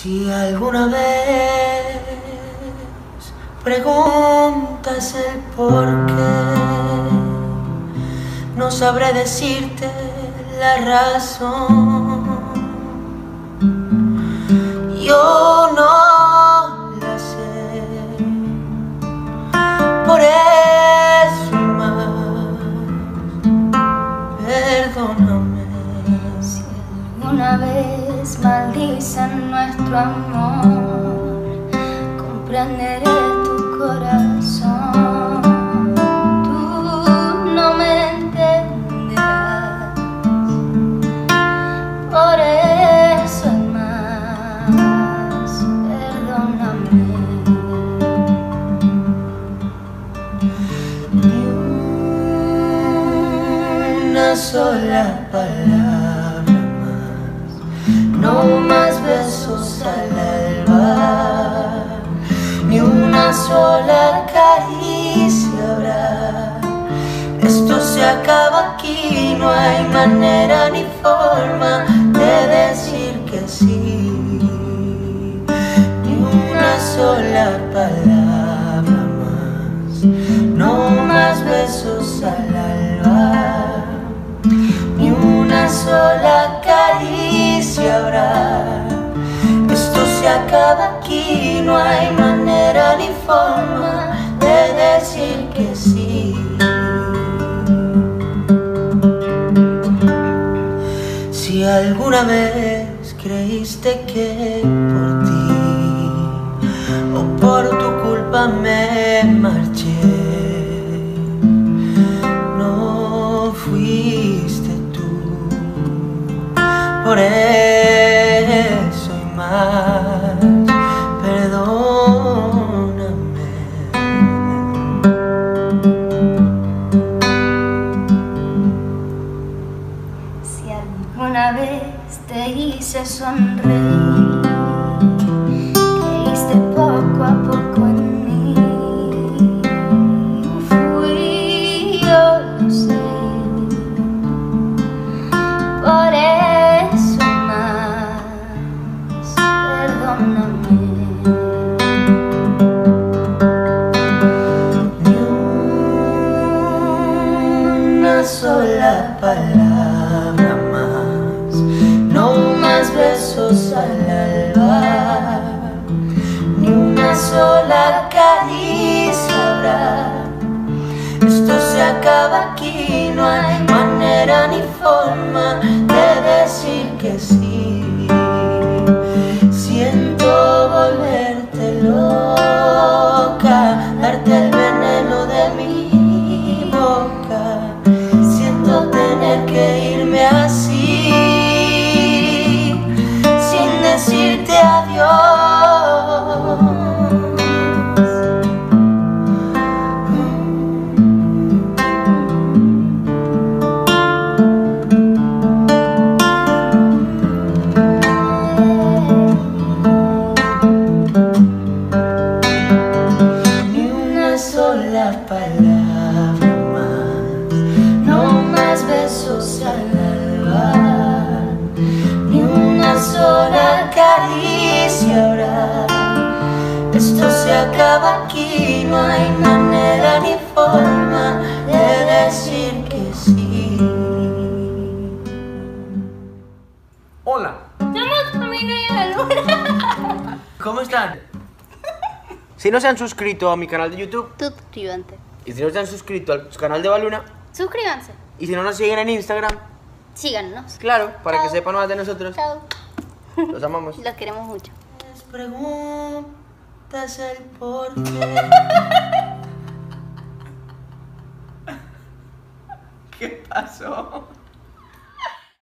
Si alguna vez preguntas el por qué, no sabré decirte la razón. Yo no la sé, por eso más, perdóname. Si alguna vez maldicen nuestro amor, comprenderé tu corazón. Tú no me entenderás, por eso es más, perdóname. Ni una sola palabra más, no más besos al alba, ni una sola caricia habrá. Esto se acaba aquí, no hay manera ni forma de decir que sí. Ni una sola palabra más, no más besos al alba, ni una sola caricia habrá. Esto se acaba aquí, no hay manera ni forma de decir que sí. Si alguna vez creíste que por ti o por tu culpa me marché, no fuiste tú, por eso y más, perdóname. Si alguna vez te hice sonreír, creíste poco a poco en mí. Fui, yo lo sé, por eso más, perdóname. Ni una sola palabra más, no más besos al alba, ni una sola caricia habrá. Esto se acaba aquí, no hay manera ni forma de decir que sí. Siento volverte loca, darte el veneno de mi boca. Siento tener que irme así, sin decirte adiós. Ni una sola palabra más, no más besos al alba, ni una sola caricia habrá. Esto se acaba aquí, no hay manera ni forma de decir que sí. Hola, Somos Camino y la Luna. ¿cómo están? Si no se han suscrito a mi canal de YouTube, Suscríbanse. y si no se han suscrito al canal de Baluna, Suscríbanse. y si no nos siguen en Instagram, Síganos. claro, para Chao. que sepan más de nosotros. Chao. Los amamos. Los queremos mucho. Preguntas el por qué. ¿Qué pasó?